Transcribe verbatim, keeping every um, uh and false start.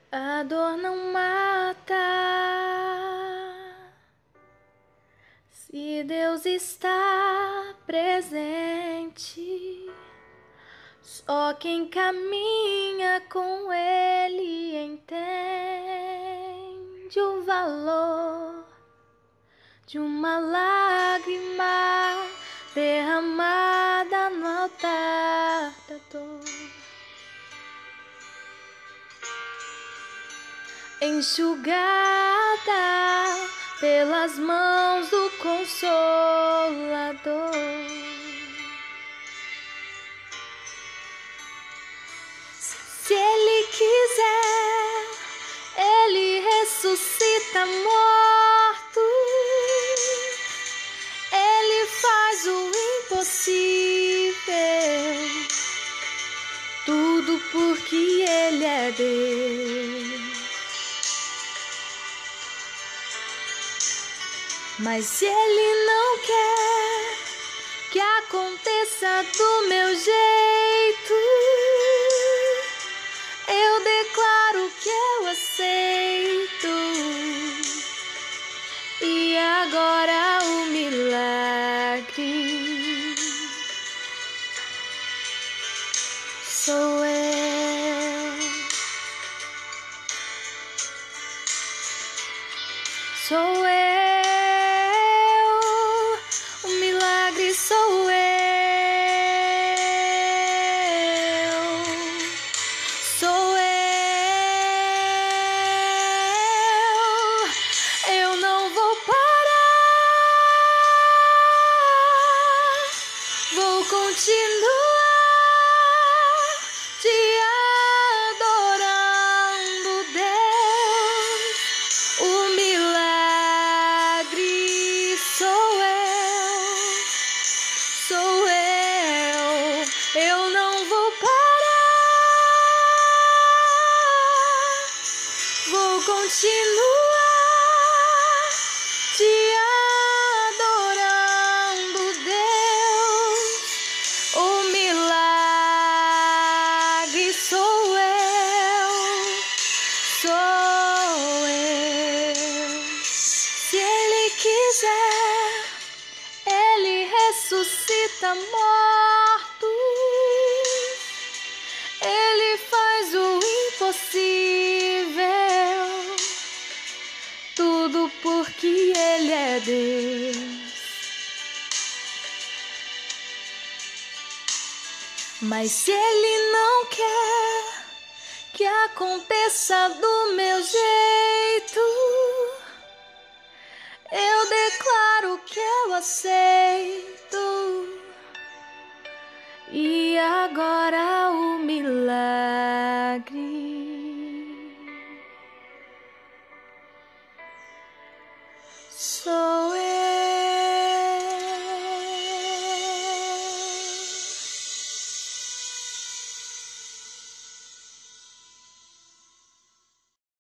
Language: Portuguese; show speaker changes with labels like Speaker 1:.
Speaker 1: A dor não mata. Se Deus está presente, só quem caminha com Ele entende o valor de uma lágrima derramada no altar da dor. Enxugada pelas mãos do Consolador. Se Ele quiser, Ele ressuscita mortos. Ele faz o impossível, tudo porque Ele é Deus. Mas se Ele não quer que aconteça do meu jeito, eu declaro que eu aceito. E agora o milagre sou eu. Sou eu. Sou eu, sou eu, eu não vou parar, vou continuar te adorando, Deus, o milagre sou eu. Sou eu, eu não vou parar, vou continuar te adorando, Deus, o milagre sou eu, sou eu. Se Ele quiser, Ele ressuscita mortos, Ele faz o impossível, tudo porque Ele é Deus. Mas se Ele não quer que aconteça do meu jeito, eu declaro que eu aceito. E agora o milagre sou eu.